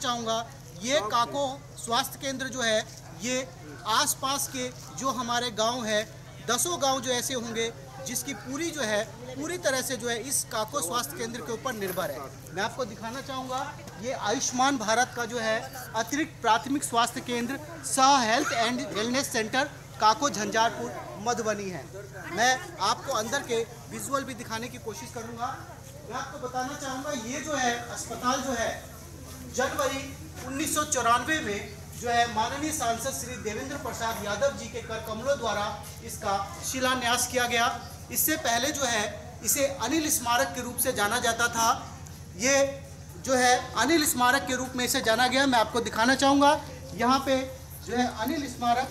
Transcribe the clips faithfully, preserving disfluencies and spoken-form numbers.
चाहूँगा, ये काको स्वास्थ्य केंद्र जो है ये आसपास के जो हमारे गांव है, दसों गांव जो ऐसे होंगे जिसकी पूरी जो है पूरी तरह से जो है इस काको स्वास्थ्य केंद्र के ऊपर निर्भर है। मैं आपको दिखाना चाहूँगा, ये आयुष्मान भारत का जो है अतिरिक्त प्राथमिक स्वास्थ्य केंद्र सह health and wellness centre Kako Jhanjharpur Madhubani है। मैं आपको अंदर के विजुअल भी दिखाने की कोशिश करूँगा। मैं आपको बताना चाहूँगा, ये जो है अस्पताल जो है जनवरी उन्नीस सौ चौरानवे में जो है माननीय सांसद श्री देवेंद्र प्रसाद यादव जी के कर कमलों द्वारा इसका शिलान्यास किया गया। इससे पहले जो है इसे अनिल स्मारक के रूप से जाना जाता था। ये जो है अनिल स्मारक के रूप में इसे जाना गया। मैं आपको दिखाना चाहूँगा, यहाँ पे जो है अनिल स्मारक,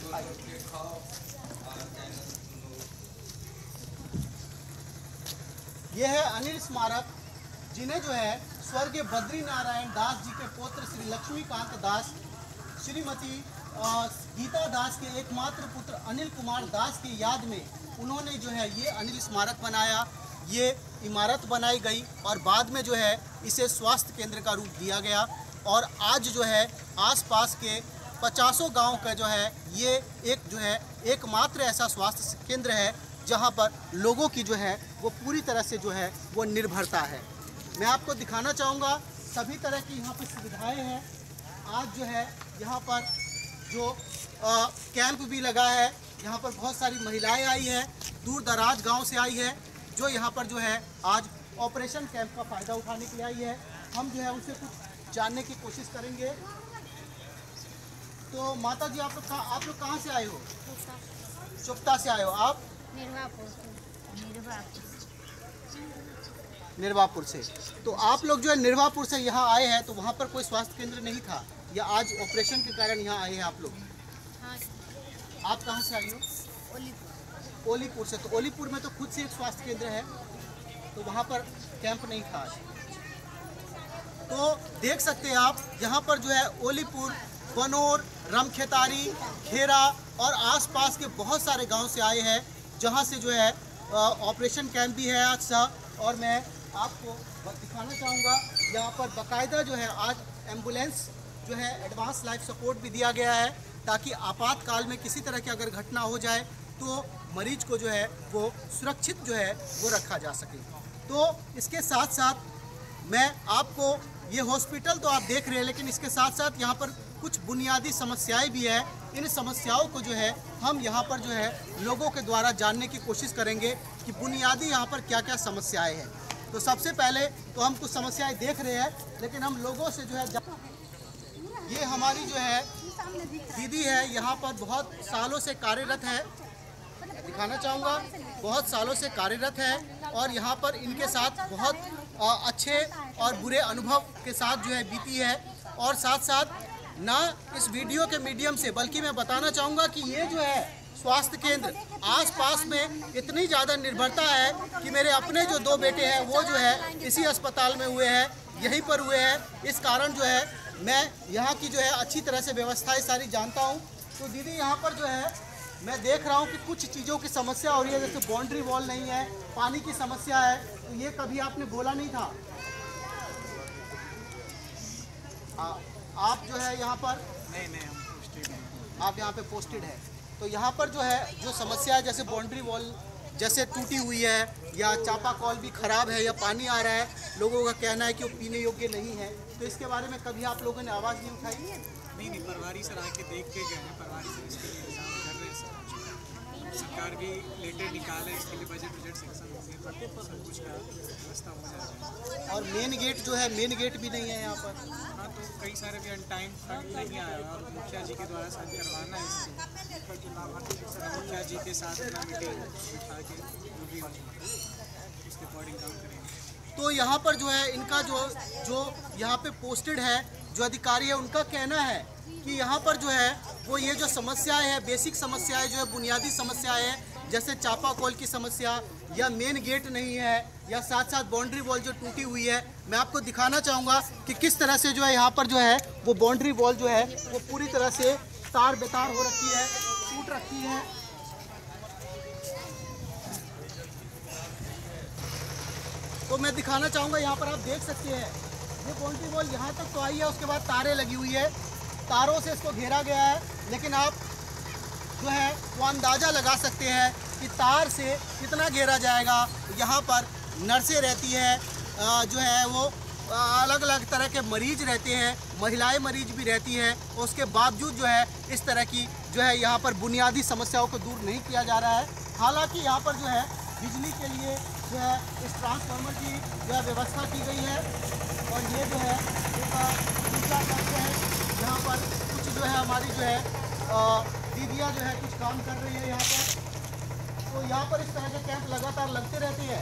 ये है अनिल स्मारक, जिन्हें जो है स्वर्गीय बद्री नारायण दास जी के पुत्र श्री लक्ष्मीकांत दास, श्रीमती गीता दास के एकमात्र पुत्र अनिल कुमार दास की याद में उन्होंने जो है ये अनिल स्मारक बनाया। ये इमारत बनाई गई और बाद में जो है इसे स्वास्थ्य केंद्र का रूप दिया गया और आज जो है आसपास के पचासों गांव का जो है ये एक जो है एकमात्र ऐसा स्वास्थ्य केंद्र है जहां पर लोगों की जो है वो पूरी तरह से जो है वो निर्भरता है। मैं आपको दिखाना चाहूँगा, सभी तरह की यहाँ पर सुविधाएँ हैं। आज जो है यहाँ पर जो आ, कैंप भी लगा है, यहाँ पर बहुत सारी महिलाएं आई हैं, दूर दराज गांव से आई है, जो यहाँ पर जो है आज ऑपरेशन कैंप का फ़ायदा उठाने के लिए आई है। हम जो है उनसे कुछ जानने की कोशिश करेंगे। तो माता जी, आप लोग कहाँ आप लोग कहाँ से आए हो? चुप्ता से आए हो आप? निर्वापुर से। तो आप लोग जो है निर्वापुर से यहाँ आए हैं, तो वहाँ पर कोई स्वास्थ्य केंद्र नहीं था या आज ऑपरेशन के कारण यहाँ आए हैं आप लोग? हाँ। आप कहाँ से आई हो? ओलीपुर। ओलीपुर से। तो ओलीपुर में तो खुद से एक स्वास्थ्य केंद्र है, तो वहाँ पर कैंप नहीं था आज। तो देख सकते हैं आप, यहाँ पर जो है ओलीपुर, बनोर, रमखेतारी, खेरा और आसपास के बहुत सारे गांव से आए हैं, जहाँ से जो है ऑपरेशन कैंप भी है आज सा। और मैं आपको दिखाना चाहूँगा, यहाँ पर बाकायदा जो है आज एम्बुलेंस जो है एडवांस लाइफ सपोर्ट भी दिया गया है, ताकि आपातकाल में किसी तरह की अगर घटना हो जाए तो मरीज को जो है वो सुरक्षित जो है वो रखा जा सके। तो इसके साथ साथ मैं आपको, ये हॉस्पिटल तो आप देख रहे हैं, लेकिन इसके साथ साथ यहाँ पर कुछ बुनियादी समस्याएं भी है। इन समस्याओं को जो है हम यहाँ पर जो है लोगों के द्वारा जानने की कोशिश करेंगे कि बुनियादी यहाँ पर क्या क्या समस्याएं हैं। तो सबसे पहले तो हम कुछ समस्याएं देख रहे हैं, लेकिन हम लोगों से जो है, ये हमारी जो है दीदी है, यहाँ पर बहुत सालों से कार्यरत है। दिखाना चाहूँगा, बहुत सालों से कार्यरत है और यहाँ पर इनके साथ बहुत अच्छे और बुरे अनुभव के साथ जो है बीती है। और साथ साथ ना इस वीडियो के मीडियम से, बल्कि मैं बताना चाहूँगा कि ये जो है स्वास्थ्य केंद्र आसपास में इतनी ज़्यादा निर्भरता है कि मेरे अपने जो दो बेटे हैं वो जो है इसी अस्पताल में हुए हैं, यहीं पर हुए हैं। इस कारण जो है मैं यहाँ की जो है अच्छी तरह से व्यवस्थाएं सारी जानता हूँ। तो दीदी, यहाँ पर जो है मैं देख रहा हूँ कि कुछ चीज़ों की समस्या हो रही है, जैसे बाउंड्री वॉल नहीं है, पानी की समस्या है। तो ये कभी आपने बोला नहीं था? आ, आप जो है यहाँ पर नहीं नहीं हम पोस्टेड हैं। आप यहाँ पे पोस्टेड है। तो यहाँ पर जो है जो समस्या है, जैसे बाउंड्री वॉल जैसे टूटी हुई है या चापाकॉल भी ख़राब है या पानी आ रहा है, लोगों का कहना है कि वो पीने योग्य नहीं है, तो इसके बारे में कभी आप लोगों ने आवाज़ नहीं उठाई? नहीं नहीं पटवारी सर आके देख के गए हैं, पटवारी सर इसके लिए इंतजाम कर रहे हैं सर। सरकार भी लेटर निकाले इसके लिए, बजट बजट सेक्शन होंगे तो सब कुछ का व्यवस्था हो जाएगा। और मेन गेट जो है, मेन गेट भी नहीं है यहाँ पर। हाँ, तो कई सारे भी अनटाइम फंड नहीं आया और मुखिया जी के द्वारा शायद करवाना है इससे। मुखिया जी के साथ अपना मीटिंग बिठा के जो भी उसके अकॉर्डिंग काम करेंगे। तो यहाँ पर जो है इनका जो जो यहाँ पे पोस्टेड है जो अधिकारी है, उनका कहना है कि यहाँ पर जो है वो ये जो समस्याएं हैं, बेसिक समस्याएं जो है, बुनियादी समस्याएं हैं, जैसे चापाकॉल की समस्या या मेन गेट नहीं है या साथ साथ बाउंड्री वॉल जो टूटी हुई है। मैं आपको दिखाना चाहूँगा कि किस तरह से जो है यहाँ पर जो है वो बाउंड्री वॉल जो है वो पूरी तरह से तार बेतार हो रखी है, टूट रखी है। तो मैं दिखाना चाहूँगा, यहाँ पर आप देख सकते हैं ये बाउंड्री वॉल यहाँ तक तो आई है, उसके बाद तारें लगी हुई है, तारों से इसको घेरा गया है। लेकिन आप जो है वो अंदाज़ा लगा सकते हैं कि तार से कितना घेरा जाएगा। यहाँ पर नर्सें रहती है, जो है वो अलग अलग तरह के मरीज रहते हैं, महिलाएं मरीज भी रहती हैं। उसके बावजूद जो है इस तरह की जो है यहाँ पर बुनियादी समस्याओं को दूर नहीं किया जा रहा है। हालांकि यहाँ पर जो है बिजली के लिए जो है इस ट्रांसफार्मर की जो है व्यवस्था की गई है। और ये जो है एक दूसरा कैंप है, यहाँ पर कुछ जो है हमारी जो है दीदियाँ जो है कुछ काम कर रही है यहाँ पर। तो यहाँ पर इस तरह के कैंप लगातार लगते रहते हैं,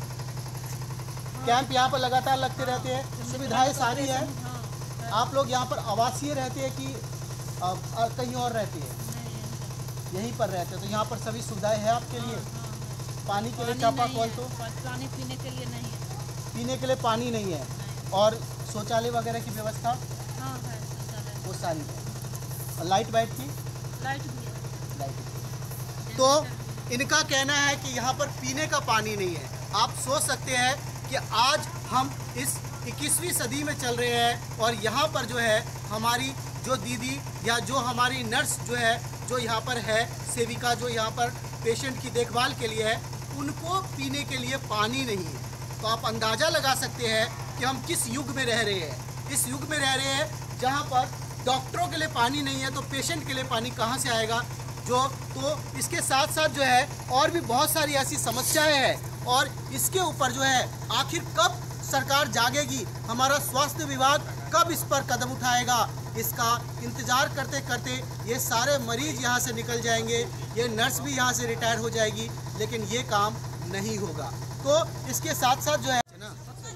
कैंप यहाँ पर लगातार लगते रहते हैं। सुविधाएं सारी है। आप लोग यहाँ पर आवासीय रहते हैं कि आ, आ, कहीं और रहते हैं? यहीं पर रहते हैं। तो यहाँ पर सभी सुविधाएं हैं आपके लिए? पानी के लिए चापाकल, तो पानी पीने के लिए नहीं है, पीने के लिए पानी नहीं है। और शौचालय वगैरह की व्यवस्था हाँ है, शौचालय वो सारी है। और लाइट वाइट की लाइट भी है। लाइट। तो इनका कहना है कि यहाँ पर पीने का पानी नहीं है। आप सोच सकते हैं कि आज हम इस इक्कीसवीं सदी में चल रहे हैं और यहाँ पर जो है हमारी जो दीदी या जो हमारी नर्स जो है, जो यहाँ पर है सेविका, जो यहाँ पर पेशेंट की देखभाल के लिए है, उनको पीने के लिए पानी नहीं है। तो आप अंदाज़ा लगा सकते हैं कि हम किस युग में रह रहे हैं। इस युग में रह रहे हैं जहाँ पर डॉक्टरों के लिए पानी नहीं है, तो पेशेंट के लिए पानी कहाँ से आएगा? जो तो इसके साथ साथ जो है और भी बहुत सारी ऐसी समस्याएं हैं। और इसके ऊपर जो है आखिर कब सरकार जागेगी, हमारा स्वास्थ्य विभाग कब इस पर कदम उठाएगा, इसका इंतज़ार करते करते ये सारे मरीज यहाँ से निकल जाएंगे, ये नर्स भी यहाँ से रिटायर हो जाएगी, लेकिन ये काम नहीं होगा। तो इसके साथ साथ जो है ना,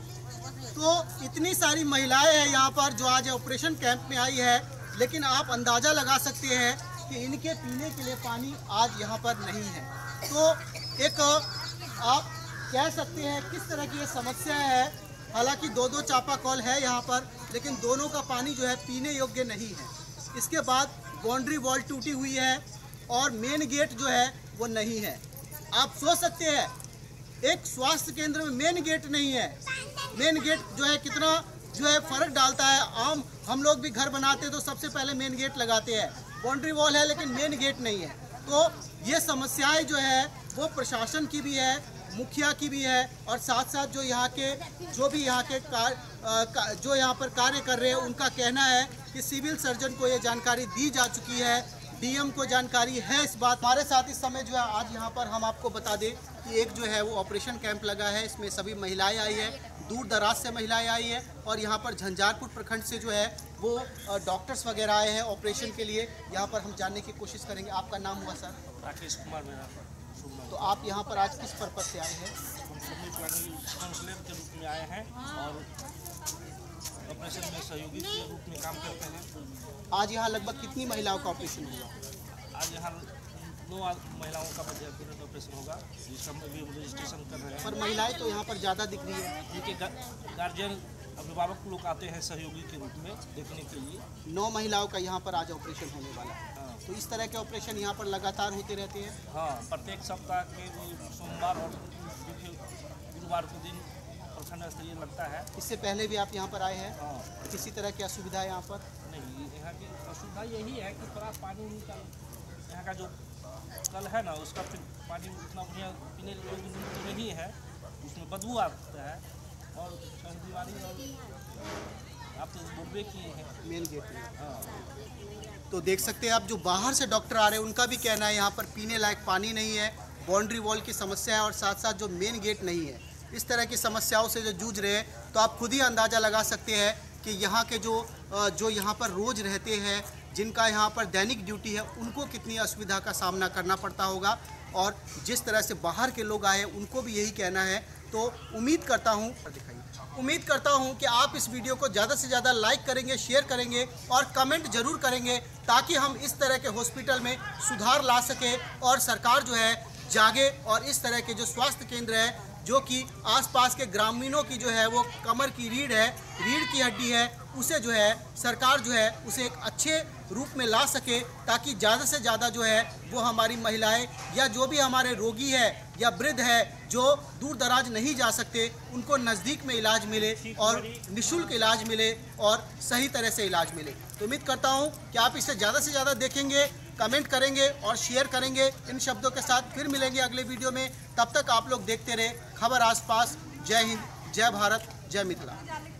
तो इतनी सारी महिलाएं हैं यहाँ पर जो आज ऑपरेशन कैंप में आई है, लेकिन आप अंदाज़ा लगा सकते हैं कि इनके पीने के लिए पानी आज यहाँ पर नहीं है। तो एक आप कह सकते हैं किस तरह की ये समस्या है। हालांकि दो दो चापाकल है यहाँ पर, लेकिन दोनों का पानी जो है पीने योग्य नहीं है। इसके बाद बाउंड्री वॉल टूटी हुई है और मेन गेट जो है वो नहीं है। आप सोच सकते हैं एक स्वास्थ्य केंद्र में मेन गेट नहीं है। मेन गेट जो है कितना जो है फ़र्क डालता है। आम हम लोग भी घर बनाते हैं तो सबसे पहले मेन गेट लगाते हैं। बाउंड्री वॉल है लेकिन मेन गेट नहीं है। तो ये समस्याएं जो है वो प्रशासन की भी है, मुखिया की भी है, और साथ साथ जो यहाँ के जो भी यहाँ के कार, का, जो यहाँ पर कार्य कर रहे हैं उनका कहना है कि सिविल सर्जन को ये जानकारी दी जा चुकी है, डीएम को जानकारी है इस बात। हमारे साथ इस समय जो है आज यहाँ पर हम आपको बता दें कि एक जो है वो ऑपरेशन कैंप लगा है। इसमें सभी महिलाएं आई है, दूर दराज से महिलाएं आई है, और यहाँ पर झंझारपुर प्रखंड से जो है वो डॉक्टर्स वगैरह आए हैं ऑपरेशन के लिए। यहाँ पर हम जानने की कोशिश करेंगे। आपका नाम हुआ सर? राकेश कुमार मेरा। तो आप यहाँ पर आज किस पर्पज से आए हैं? काउंसलर के रूप में आए हैं और ऑपरेशन में सहयोगी के रूप में काम करते हैं। आज यहाँ लगभग कितनी महिलाओं का ऑपरेशन हुआ? आज यहाँ नौ महिलाओं का बजट ऑपरेशन होगा, जिसका भी रजिस्ट्रेशन कर रहे हैं। पर महिलाएं तो यहाँ पर ज़्यादा दिख रही है। उनके गार्जियन अभिभावक लोग आते हैं सहयोगी के रूप में देखने के लिए। नौ महिलाओं का यहाँ पर आज ऑपरेशन होने वाला है। हाँ। तो इस तरह के ऑपरेशन यहाँ पर लगातार होते रहते हैं? हाँ, प्रत्येक सप्ताह के सोमवार और गुरुवार के दिन प्रखंड स्तरीय लगता है। इससे पहले भी आप यहाँ पर आए हैं? हाँ। किसी तरह की असुविधा यहाँ पर? नहीं, यहाँ की असुविधा यही है कि थोड़ा पानी का यहाँ का जो कल है ना, उसका फिर पानी उतना बढ़िया पीने योग्य नहीं है, उसमें बदबू आता है। और दीवारी और आप तो बोलबे किए हैं मेन गेट में। हाँ। तो देख सकते हैं आप, जो बाहर से डॉक्टर आ रहे हैं उनका भी कहना है यहाँ पर पीने लायक पानी नहीं है, बाउंड्री वॉल की समस्या है, और साथ साथ जो मेन गेट नहीं है। इस तरह की समस्याओं से जो जूझ रहे हैं, तो आप खुद ही अंदाज़ा लगा सकते हैं कि यहाँ के जो जो यहाँ पर रोज़ रहते हैं, जिनका यहाँ पर दैनिक ड्यूटी है, उनको कितनी असुविधा का सामना करना पड़ता होगा। और जिस तरह से बाहर के लोग आए उनको भी यही कहना है। तो उम्मीद करता हूँ दिखाइए उम्मीद करता हूँ कि आप इस वीडियो को ज़्यादा से ज़्यादा लाइक करेंगे, शेयर करेंगे और कमेंट ज़रूर करेंगे, ताकि हम इस तरह के हॉस्पिटल में सुधार ला सकें और सरकार जो है जागे और इस तरह के जो स्वास्थ्य केंद्र है जो कि आसपास के ग्रामीणों की जो है वो कमर की रीढ़ है, रीढ़ की हड्डी है, उसे जो है सरकार जो है उसे एक अच्छे रूप में ला सके, ताकि ज़्यादा से ज़्यादा जो है वो हमारी महिलाएं या जो भी हमारे रोगी है या वृद्ध है जो दूर दराज नहीं जा सकते, उनको नज़दीक में इलाज मिले और निःशुल्क इलाज मिले और सही तरह से इलाज मिले। तो उम्मीद करता हूँ कि आप इसे ज़्यादा से ज़्यादा देखेंगे, कमेंट करेंगे और शेयर करेंगे। इन शब्दों के साथ फिर मिलेंगे अगले वीडियो में। तब तक आप लोग देखते रहे खबर आसपास। जय हिंद, जय भारत, जय मिथिला।